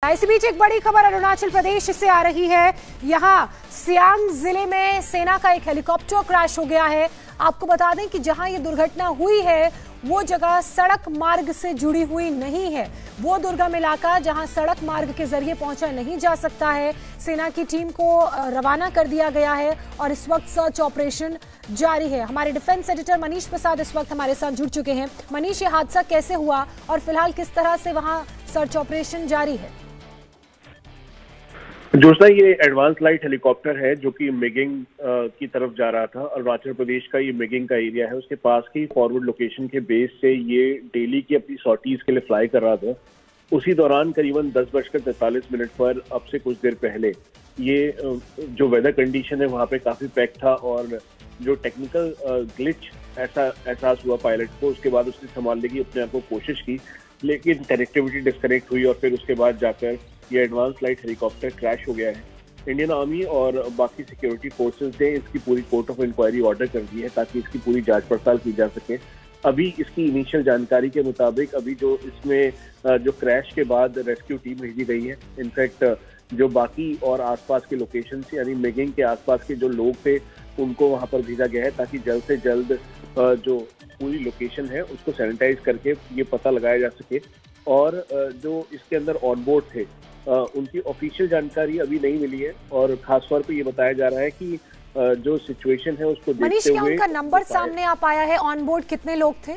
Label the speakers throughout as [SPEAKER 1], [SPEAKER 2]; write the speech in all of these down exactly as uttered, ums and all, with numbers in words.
[SPEAKER 1] इसी बीच एक बड़ी खबर अरुणाचल प्रदेश से आ रही है। यहाँ सियांग जिले में सेना का एक हेलीकॉप्टर क्रैश हो गया है। आपको बता दें कि जहां ये दुर्घटना हुई है वो जगह सड़क मार्ग से जुड़ी हुई नहीं है। वो दुर्गम इलाका जहां सड़क मार्ग के जरिए पहुंचा नहीं जा सकता है। सेना की टीम को रवाना कर दिया गया है और इस वक्त सर्च ऑपरेशन जारी है। हमारे डिफेंस एडिटर मनीष प्रसाद इस वक्त हमारे साथ जुड़ चुके हैं। मनीष, ये हादसा कैसे हुआ और फिलहाल किस तरह से वहां सर्च ऑपरेशन जारी है?
[SPEAKER 2] जोशना, ये एडवांस लाइट हेलीकॉप्टर है जो कि मिगिंग की तरफ जा रहा था। अरुणाचल प्रदेश का ये मिगिंग का एरिया है, उसके पास की फॉरवर्ड लोकेशन के बेस से ये डेली की अपनी सॉर्टीज के लिए फ्लाई कर रहा था। उसी दौरान करीबन दस बजकर तैंतालीस मिनट पर अब से कुछ देर पहले ये जो वेदर कंडीशन है वहाँ पे काफी पैक था और जो टेक्निकल ग्लिच ऐसा एहसास हुआ पायलट को, उसके बाद उसने संभालने की अपने आप को कोशिश की, लेकिन कनेक्टिविटी डिस्कनेक्ट हुई और फिर उसके बाद जाकर ये एडवांस लाइट हेलीकॉप्टर क्रैश हो गया है। इंडियन आर्मी और बाकी सिक्योरिटी फोर्सेस ने इसकी पूरी कोर्ट ऑफ इंक्वायरी ऑर्डर कर दी है ताकि इसकी पूरी जांच पड़ताल की जा सके। अभी इसकी इनिशियल जानकारी के मुताबिक अभी जो इसमें जो क्रैश के बाद रेस्क्यू टीम भेजी गई है, इनफैक्ट जो बाकी और आसपास के लोकेशन से यानी मिगिंग के आसपास के जो लोग थे उनको वहां पर भेजा गया है ताकि जल्द से जल्द जो पूरी लोकेशन है उसको सैनिटाइज करके ये पता लगाया जा सके। और जो इसके अंदर ऑनबोर्ड थे उनकी ऑफिशियल जानकारी अभी नहीं मिली है और खासतौर पे ये बताया जा रहा है कि जो सिचुएशन है उसको देखते हुए
[SPEAKER 1] मनीष, क्या उनका नंबर सामने आ पाया है? ऑन बोर्ड कितने लोग थे?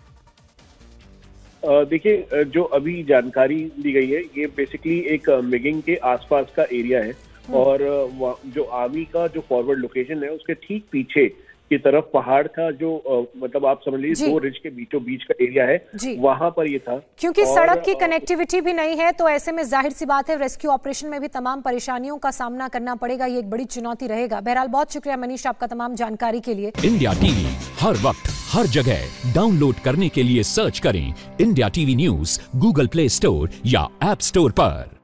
[SPEAKER 2] देखिए, जो अभी जानकारी दी गई है ये बेसिकली एक मिगिंग के आसपास का एरिया है और जो आर्मी का जो फॉरवर्ड लोकेशन है उसके ठीक पीछे की तरफ पहाड़ का जो आ, मतलब आप समझ लीजिए दो रिज के बीचों बीच का एरिया है, वहां पर ये था।
[SPEAKER 1] क्योंकि सड़क की कनेक्टिविटी भी नहीं है तो ऐसे में जाहिर सी बात है रेस्क्यू ऑपरेशन में भी तमाम परेशानियों का सामना करना पड़ेगा। ये एक बड़ी चुनौती रहेगा। बहरहाल बहुत शुक्रिया मनीष आपका तमाम जानकारी के लिए।
[SPEAKER 3] इंडिया टीवी हर वक्त हर जगह डाउनलोड करने के लिए सर्च करें India TV news Google Play Store या ऐप स्टोर पर।